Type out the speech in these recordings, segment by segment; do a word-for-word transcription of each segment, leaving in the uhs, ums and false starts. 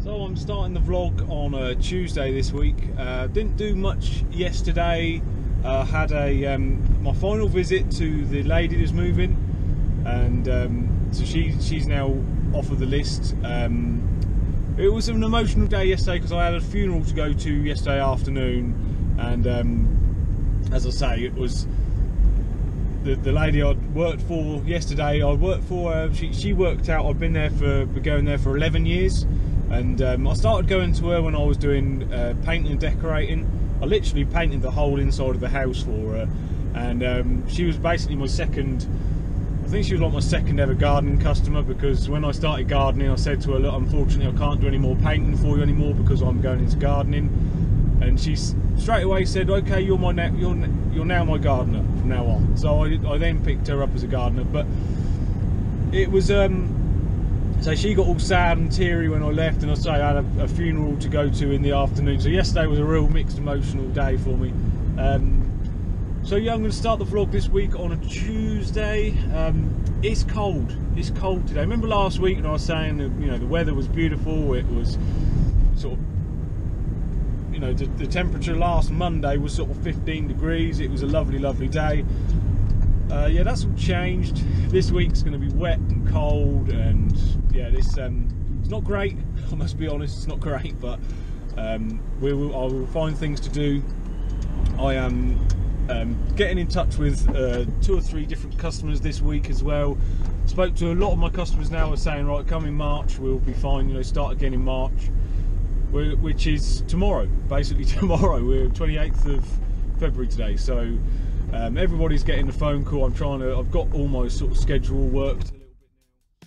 So I'm starting the vlog on a Tuesday this week. Uh, didn't do much yesterday. Uh, had a um, my final visit to the lady that's moving, and um, so she she's now off of the list. Um, it was an emotional day yesterday because I had a funeral to go to yesterday afternoon, and um, as I say, it was the the lady I'd worked for yesterday. I worked for her. She she worked out. I've been there for been going there for eleven years. And um, I started going to her when I was doing uh, painting and decorating. I literally painted the whole inside of the house for her, and um, she was basically my second, I think she was like my second ever gardening customer, because when I started gardening I said to her, look, unfortunately I can't do any more painting for you anymore because I'm going into gardening. And she straight away said, okay, you're my you're, you're now my gardener from now on. So I, I then picked her up as a gardener. But it was um, so she got all sad and teary when I left, and I say I had a, a funeral to go to in the afternoon. So yesterday was a real mixed emotional day for me. Um, so yeah, I'm going to start the vlog this week on a Tuesday. Um, it's cold. It's cold today. Remember last week when I was saying that, you know, the weather was beautiful. It was sort of, you know, the, the temperature last Monday was sort of fifteen degrees. It was a lovely, lovely day. Uh, yeah, that's all changed. This week's going to be wet and cold, and yeah, this um, it's not great. I must be honest, it's not great, but um, we will. I will find things to do. I am um, getting in touch with uh, two or three different customers this week as well. Spoke to a lot of my customers now. Are saying, right, come in March, we'll be fine. You know, start again in March, which is tomorrow. Basically tomorrow. We're twenty-eighth of February today, so. Um, everybody's getting the phone call. I'm trying to. I've got all my sort of schedule worked a little bit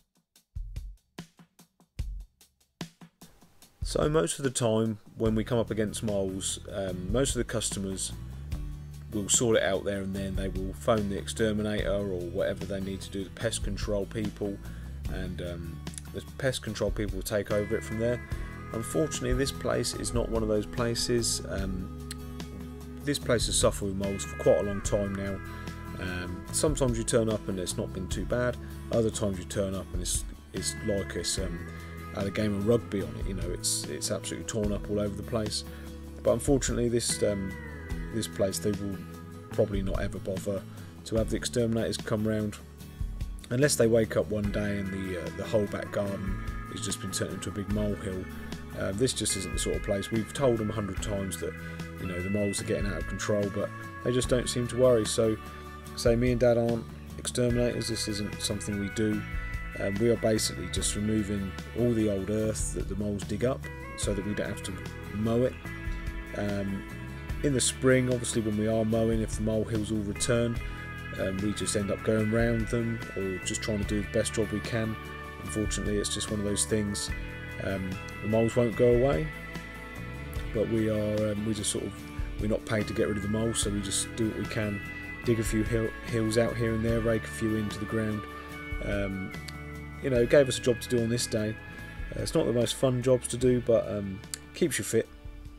now. So most of the time, when we come up against moles, um, most of the customers will sort it out there and then. They will phone the exterminator or whatever they need to do, the pest control people, and um, the pest control people will take over it from there. Unfortunately, this place is not one of those places. Um, This place has suffered with moles for quite a long time now. Um, sometimes you turn up and it's not been too bad. Other times you turn up and it's it's like it's um, had a game of rugby on it. You know, it's it's absolutely torn up all over the place. But unfortunately, this um, this place, they will probably not ever bother to have the exterminators come round unless they wake up one day and the uh, the whole back garden has just been turned into a big molehill. Uh, this just isn't the sort of place. We've told them a hundred times that, you know, the moles are getting out of control, but they just don't seem to worry. So, say me and Dad aren't exterminators. This isn't something we do. Um, we are basically just removing all the old earth that the moles dig up, so that we don't have to mow it. Um, in the spring, obviously, when we are mowing, if the molehills all return, um, we just end up going round them or just trying to do the best job we can. Unfortunately, it's just one of those things. Um, the moles won't go away, but we are um, we just sort of we're not paid to get rid of the moles, so we just do what we can, dig a few hill, hills out here and there, rake a few into the ground. Um, you know, it gave us a job to do on this day. Uh, it's not the most fun jobs to do, but um, keeps you fit.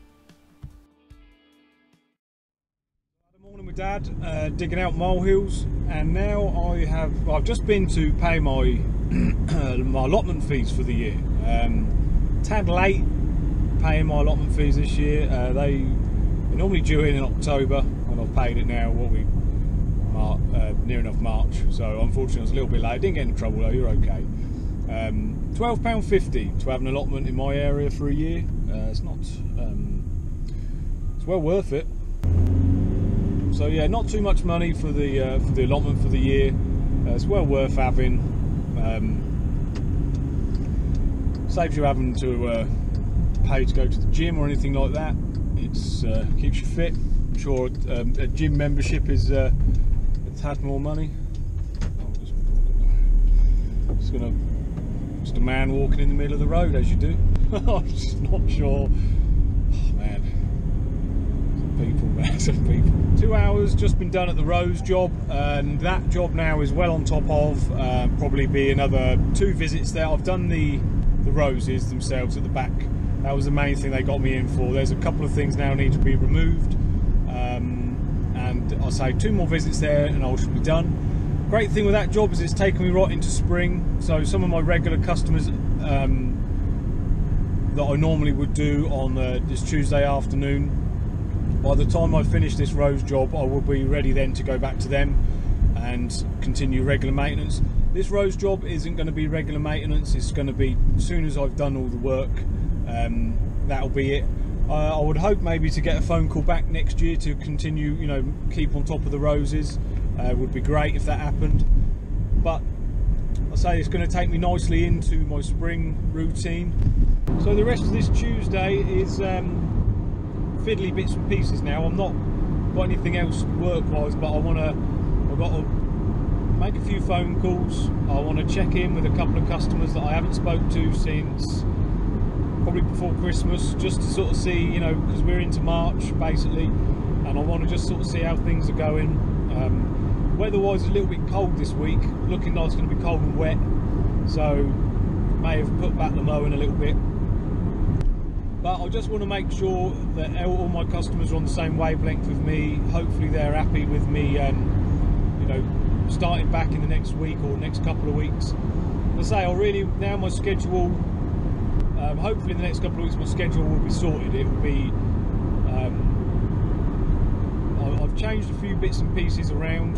Good morning with Dad, uh, digging out molehills, and now I have well, I've just been to pay my my allotment fees for the year. Um, tad late paying my allotment fees this year. Uh, they are normally due in in October, and I've paid it now. What we Mar uh, near enough March. So unfortunately, I was a little bit late. Didn't get into trouble though. You're okay. Um, Twelve pound fifty to have an allotment in my area for a year. Uh, it's not. Um, it's well worth it. So yeah, not too much money for the uh, for the allotment for the year. Uh, it's well worth having. Um, saves you having to uh, pay to go to the gym or anything like that. It's uh, keeps you fit. I'm sure um, a gym membership is uh, it's had more money. I'm just, just gonna just a man walking in the middle of the road as you do. I'm just not sure. Oh, man, some people, man, some people. Two hours just been done at the rose job, and that job now is well on top of. Uh, probably be another two visits there. I've done the the roses themselves at the back. That was the main thing they got me in for. There's a couple of things now need to be removed, um, and I'll say two more visits there and I should be done. Great thing with that job is it's taken me right into spring, so some of my regular customers um, that I normally would do on uh, this Tuesday afternoon. By the time I finish this Rose job, I will be ready then to go back to them and continue regular maintenance. This Rose job isn't going to be regular maintenance. It's going to be as soon as I've done all the work, um, that'll be it. Uh, I would hope maybe to get a phone call back next year to continue, you know, keep on top of the roses. Uh, would be great if that happened. But I say it's going to take me nicely into my spring routine. So the rest of this Tuesday is um, fiddly bits and pieces now. I'm not got anything else work-wise, but I want to. I've got to make a few phone calls. I want to check in with a couple of customers that I haven't spoke to since probably before Christmas, just to sort of see, you know, because we're into March basically, and I want to just sort of see how things are going. Um, weather-wise, a little bit cold this week, looking like it's going to be cold and wet, so may have put back the mowing a little bit. But I just want to make sure that all my customers are on the same wavelength with me. Hopefully they're happy with me, um, you know, starting back in the next week or next couple of weeks. As I say, I really, now my schedule, Um, hopefully in the next couple of weeks my schedule will be sorted. It will be, um, I've changed a few bits and pieces around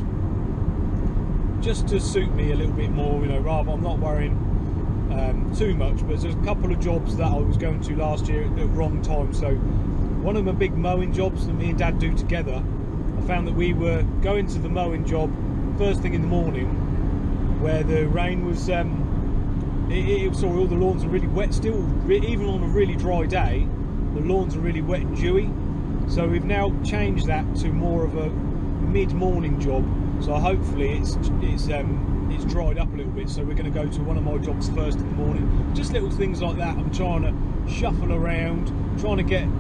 just to suit me a little bit more, you know, rather I'm not worrying um, too much, but there's a couple of jobs that I was going to last year at the wrong time. So one of my big mowing jobs that me and Dad do together, I found that we were going to the mowing job first thing in the morning where the rain was um, It, it, so all the lawns are really wet still, even on a really dry day the lawns are really wet and dewy. So we've now changed that to more of a mid-morning job, so hopefully it's it's um, it's dried up a little bit, so we're going to go to one of my jobs first in the morning. Just little things like that. I'm trying to shuffle around, trying to get,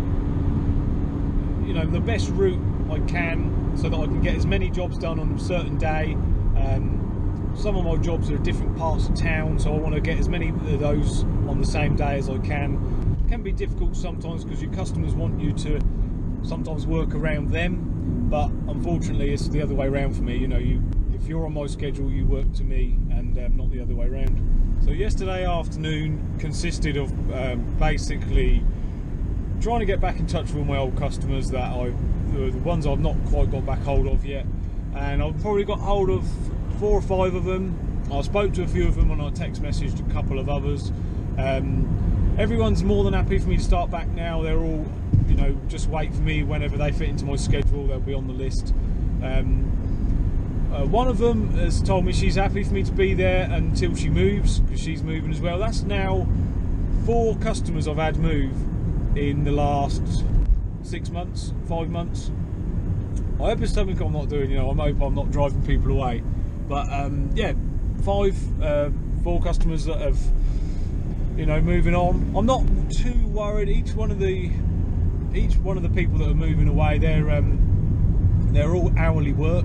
you know, the best route I can so that I can get as many jobs done on a certain day. um, Some of my jobs are at different parts of town, so I want to get as many of those on the same day as I can. It can be difficult sometimes because your customers want you to sometimes work around them, but unfortunately it's the other way around for me. You know, you if you're on my schedule, you work to me, and um, not the other way around. So yesterday afternoon consisted of um, basically trying to get back in touch with all my old customers that I, the, the ones I've not quite got back hold of yet, and I've probably got hold of four or five of them. I spoke to a few of them and I text messaged a couple of others. Um, everyone's more than happy for me to start back now. They're all, you know, just wait for me whenever they fit into my schedule, they'll be on the list. Um, uh, one of them has told me she's happy for me to be there until she moves, because she's moving as well. That's now four customers I've had move in the last six months, five months. I hope it's something I'm not doing, you know, I hope I'm not driving people away. But um, yeah, five, uh, four customers that have, you know, moving on. I'm not too worried. Each one of the, each one of the people that are moving away, they're um, they're all hourly work.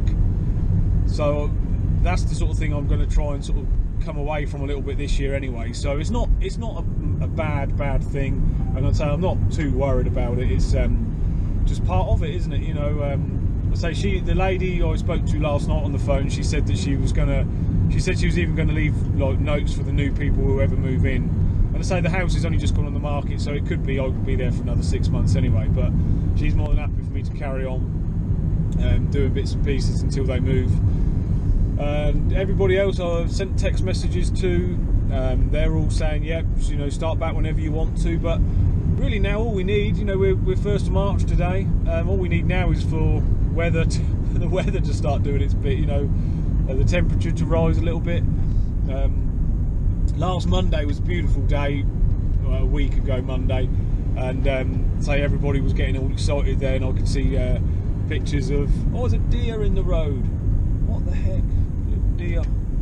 So that's the sort of thing I'm going to try and sort of come away from a little bit this year anyway. So it's not it's not a, a bad bad thing, and I'd say I'm not too worried about it. It's um, just part of it, isn't it? You know. Um, So she, the lady I spoke to last night on the phone, she said that she was gonna, she said she was even gonna leave like notes for the new people who ever move in. And I say the house has only just gone on the market, so it could be I could be there for another six months anyway. But she's more than happy for me to carry on um, doing bits and pieces until they move. And everybody else I've sent text messages to, um, they're all saying, yeah, you know, start back whenever you want to. But really now all we need, you know, we're, we're first of March today. Um, all we need now is for weather to, the weather to start doing its bit, you know, uh, the temperature to rise a little bit. Um, last Monday was a beautiful day, uh, a week ago Monday, and um, say everybody was getting all excited there, and I could see uh, pictures of, oh, there's a deer in the road. What the heck, little deer.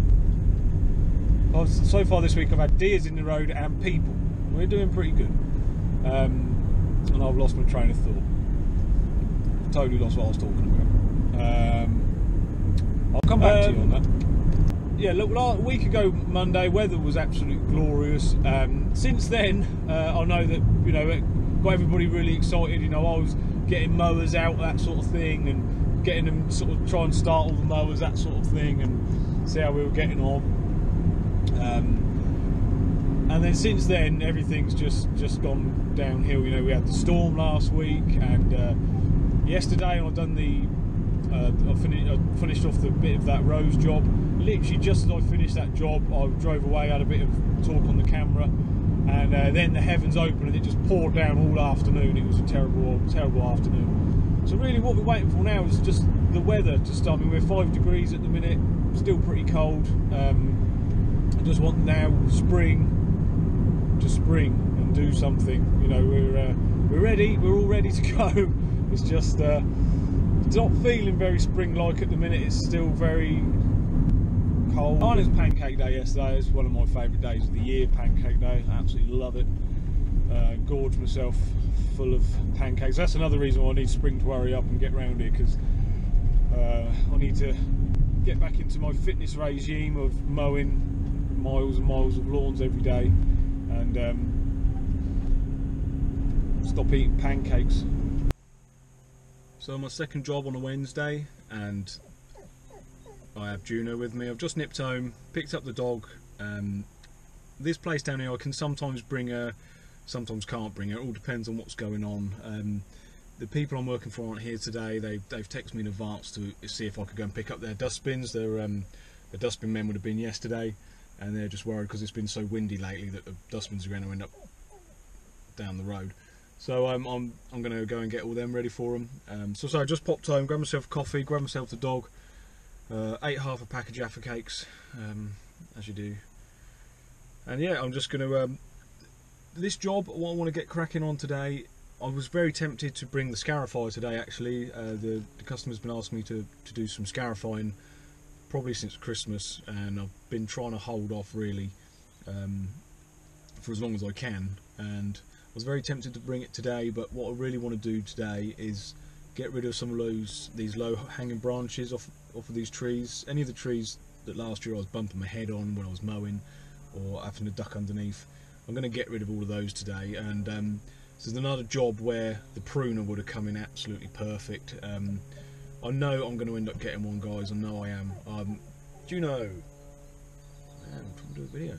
Oh, so far this week I've had deers in the road and people. We're doing pretty good. Um, and I've lost my train of thought. Totally lost what I was talking about. Um, I'll come back um, to you on that. Yeah, look, a week ago Monday, weather was absolutely glorious. Um, since then, uh, I know that, you know, it got everybody really excited. You know, I was getting mowers out, that sort of thing, and getting them sort of try and start all the mowers, that sort of thing, and see how we were getting on. Um, and then since then everything's just just gone downhill. You know, we had the storm last week, and uh, yesterday I've done the uh, I, finished, I finished off the bit of that Rose job. Literally just as I finished that job, I drove away, had a bit of talk on the camera, and uh, then the heavens opened and it just poured down all afternoon. It was a terrible terrible afternoon. So really what we're waiting for now is just the weather to start. I mean, we're five degrees at the minute, still pretty cold. um, I just want now spring to spring and do something. You know, we're uh, we're ready, we're all ready to go. It's just uh, it's not feeling very spring-like at the minute. It's still very cold. Oh, it was Pancake Day yesterday. It's one of my favourite days of the year, Pancake Day. I absolutely love it. Uh, gorged myself full of pancakes. That's another reason why I need spring to hurry up and get round here, because uh, I need to get back into my fitness regime of mowing miles and miles of lawns every day, and um, stop eating pancakes. So my second job on a Wednesday, and I have Juno with me. I've just nipped home, picked up the dog. Um, this place down here I can sometimes bring her, sometimes can't bring her. It all depends on what's going on. Um, the people I'm working for aren't here today. They, they've texted me in advance to see if I could go and pick up their dustbins. Their, um, the dustbin men would have been yesterday, and they're just worried because it's been so windy lately that the dustbins are going to end up down the road. So um, I'm, I'm going to go and get all them ready for them. Um, so, so I just popped home, grabbed myself a coffee, grabbed myself the dog, uh, ate half a pack of Jaffa cakes, um, as you do. And yeah, I'm just going to... Um, this job, what I want to get cracking on today, I was very tempted to bring the scarifier today actually. Uh, the, the customer's been asking me to, to do some scarifying probably since Christmas, and I've been trying to hold off really um, for as long as I can, and I was very tempted to bring it today, but what I really want to do today is get rid of some of those these low hanging branches off, off of these trees. Any of the trees that last year I was bumping my head on when I was mowing or having to duck underneath. I'm going to get rid of all of those today, and um, this is another job where the pruner would have come in absolutely perfect. Um, I know I'm going to end up getting one, guys. I know I am. Um, do you know? Man, I'm trying to do a video.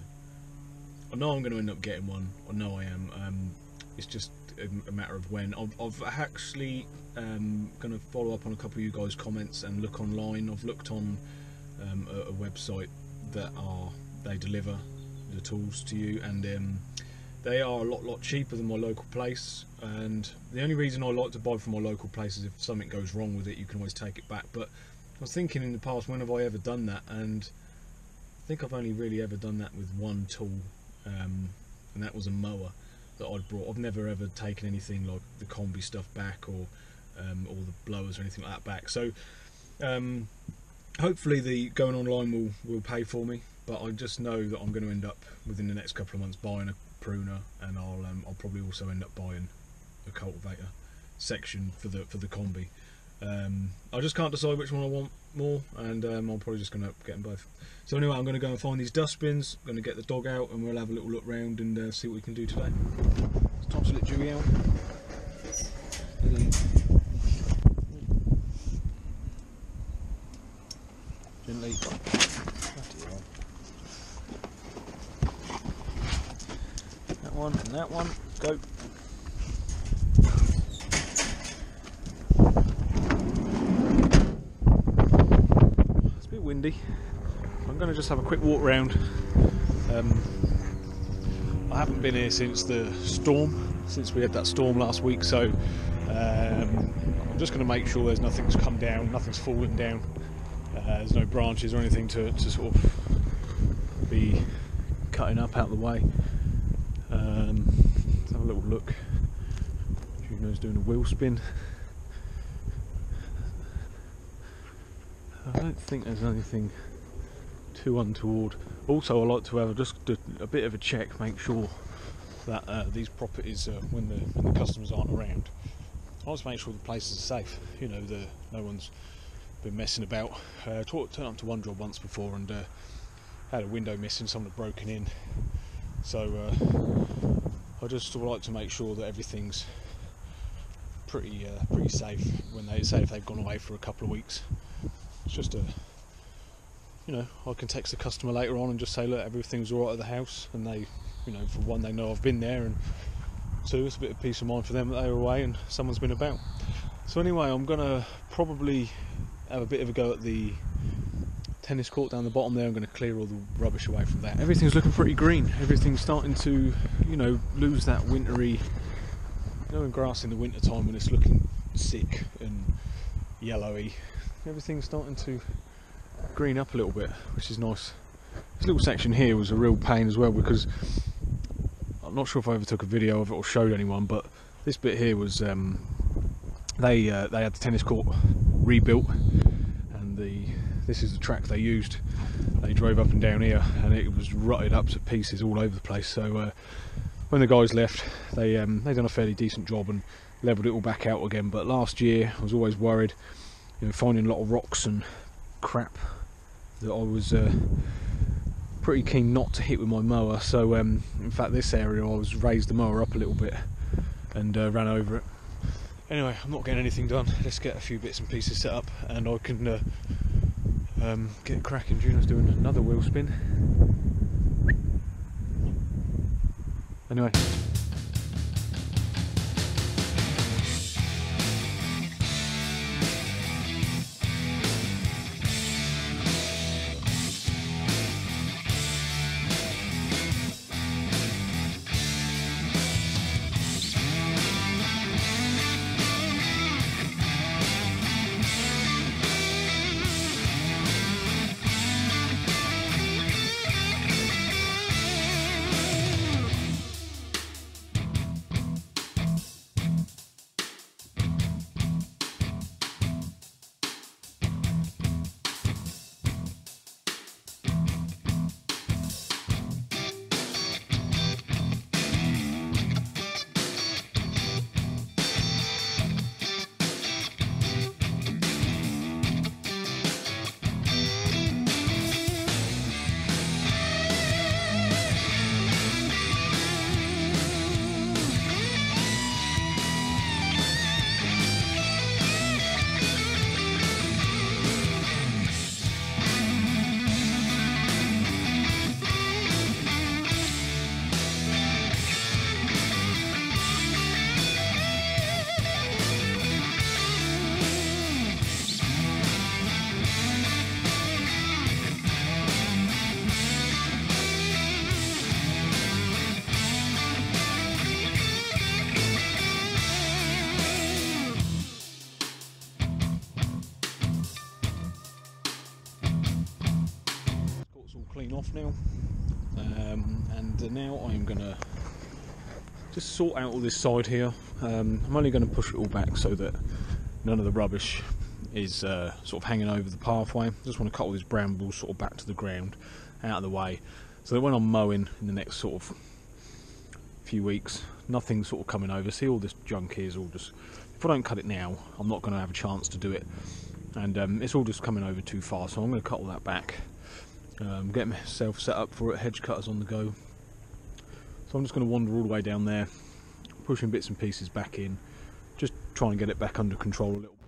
I know I'm going to end up getting one. I know I am. Um, it's just a, a matter of when. I've, I've actually um, going to follow up on a couple of you guys' comments and look online. I've looked on um, a, a website that are they deliver the tools to you, and um, they are a lot lot cheaper than my local place. And the only reason I like to buy from my local place is if something goes wrong with it, you can always take it back. But I was thinking in the past, when have I ever done that? And I think I've only really ever done that with one tool, um, and that was a mower that I'd brought. I've never ever taken anything like the Kombi stuff back, or um, all the blowers or anything like that back. So um, hopefully the going online will, will pay for me. But I just know that I'm going to end up within the next couple of months buying a pruner, and I'll um, I'll probably also end up buying a cultivator section for the for the Kombi. Um, I just can't decide which one I want more, and um, I'm probably just going to get them both. So anyway, I'm going to go and find these dustbins. I'm going to get the dog out, and we'll have a little look round and uh, see what we can do today. It's time to let Dewey out. Gently. That one and that one. Go. It's a bit windy. I'm going to just have a quick walk round. Um, I haven't been here since the storm, since we had that storm last week, so um, I'm just going to make sure there's nothing's come down, nothing's fallen down. Uh, there's no branches or anything to, to sort of be cutting up out of the way. Um, let's have a little look. Juno's doing a wheel spin. I don't think there's anything too untoward. Also, I like to have just a, a bit of a check, make sure that uh, these properties, uh, when the when the customers aren't around, I like to make sure the places are safe. You know, the no one's been messing about. Uh, turned up to one job once before and uh, had a window missing, someone had broken in. So uh, I just like to make sure that everything's pretty uh, pretty safe when they say if they've gone away for a couple of weeks. It's just a, you know, I can text the customer later on and just say, look, everything's all right at the house, and they you know, for one, they know I've been there, and two, it's a bit of peace of mind for them that they're away and someone's been about. So anyway, I'm gonna probably have a bit of a go at the tennis court down the bottom there. I'm going to clear all the rubbish away from that. Everything's looking pretty green. Everything's starting to, you know, lose that wintry, you know, in grass in the winter time when it's looking sick and yellowy. Everything's starting to green up a little bit, which is nice. This little section here was a real pain as well, because I'm not sure if I ever took a video of it or showed anyone, but this bit here was um, they uh, they had the tennis court rebuilt, and the this is the track they used. They drove up and down here, and it was rutted up to pieces all over the place. So uh, when the guys left, they um, they done a fairly decent job and levelled it all back out again. But last year, I was always worried, you know, finding a lot of rocks and crap that I was uh, pretty keen not to hit with my mower. So um, in fact, this area I was raised the mower up a little bit and uh, ran over it. Anyway, I'm not getting anything done. Let's get a few bits and pieces set up, and I can uh, um, get cracking. Juno's doing another wheel spin. Anyway. Off now, um, and now I'm gonna just sort out all this side here. um, I'm only going to push it all back so that none of the rubbish is uh, sort of hanging over the pathway. Just want to cut all these brambles sort of back to the ground, out of the way, so that when I'm mowing in the next sort of few weeks, nothing's sort of coming over. See, all this junk here is all just, if I don't cut it now, I'm not going to have a chance to do it, and um, it's all just coming over too far, so I'm going to cut all that back. Um, get myself set up for it, hedge cutters on the go. So I'm just going to wander all the way down there, pushing bits and pieces back in, just trying to get it back under control a little.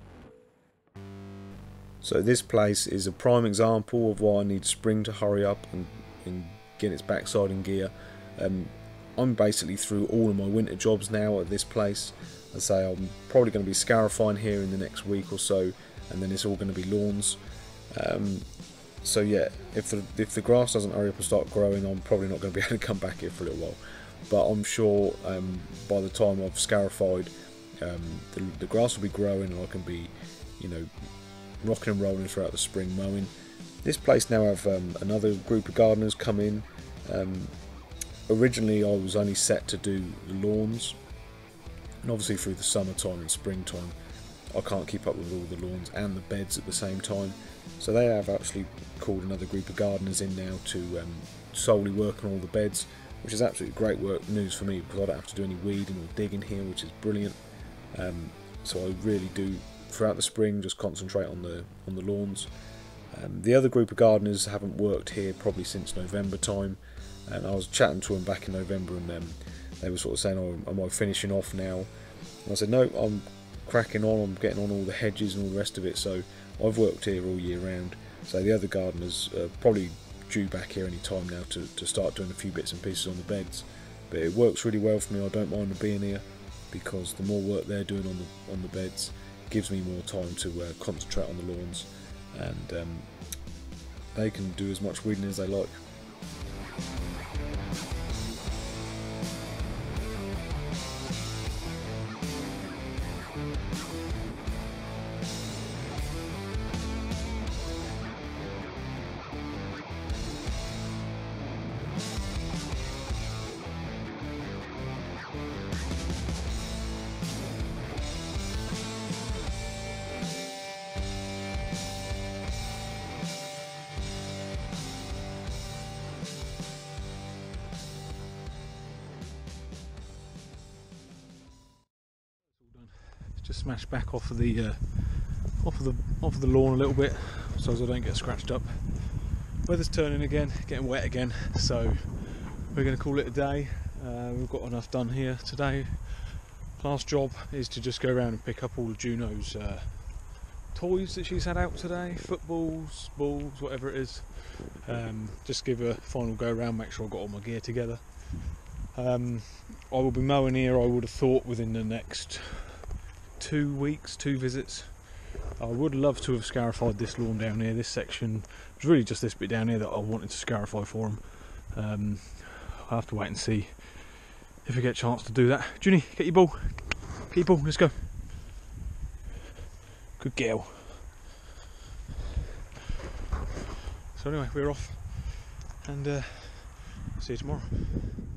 So this place is a prime example of why I need spring to hurry up and, and get its backside in gear. Um, I'm basically through all of my winter jobs now at this place. I say I'm probably going to be scarifying here in the next week or so, and then it's all going to be lawns. Um, So yeah, if the if the grass doesn't hurry up and start growing, I'm probably not going to be able to come back here for a little while. But I'm sure um, by the time I've scarified, um, the, the grass will be growing, and I can be, you know, rocking and rolling throughout the spring mowing. This place now have um, another group of gardeners come in. Um, originally, I was only set to do the lawns, and obviously through the summertime and springtime, I can't keep up with all the lawns and the beds at the same time. So they have actually called another group of gardeners in now to um, solely work on all the beds, which is absolutely great work news for me, because I don't have to do any weeding or digging here, which is brilliant. Um, so I really do throughout the spring just concentrate on the on the lawns. Um, the other group of gardeners haven't worked here probably since November time, and I was chatting to them back in November, and um, they were sort of saying, "Oh, am I finishing off now?" And I said, "No, I'm cracking on. I'm getting on all the hedges and all the rest of it." So I've worked here all year round. So the other gardeners are probably due back here any time now to, to start doing a few bits and pieces on the beds. But it works really well for me. I don't mind them being here, because the more work they're doing on the on the beds gives me more time to uh, concentrate on the lawns, and um, they can do as much weeding as they like. Just smash back off of the uh, off of the off of the lawn a little bit, so as I don't get scratched up. Weather's turning again, getting wet again, so we're going to call it a day. Uh, we've got enough done here today. Last job is to just go around and pick up all of Juno's uh, toys that she's had out today, footballs, balls, whatever it is. Um, just give her a final go around, make sure I've got all my gear together. Um, I will be mowing here, I would have thought, within the next two weeks, two visits. I would love to have scarified this lawn down here. This section was really just this bit down here that I wanted to scarify for him. Um, I'll have to wait and see if I get a chance to do that. Junie, get your ball. Get your ball, let's go. Good girl. So anyway, we're off, and uh, see you tomorrow.